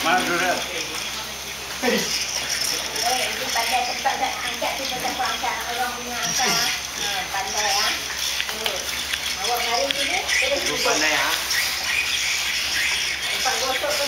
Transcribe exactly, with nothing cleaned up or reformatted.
Mana sudah? Eh, dia pandai tempat dah angkat tu pasal kau angkat orang punya angkat. Ha, pandai ah. Oh. Awak mari sini. Pandai ah. Tempat gosok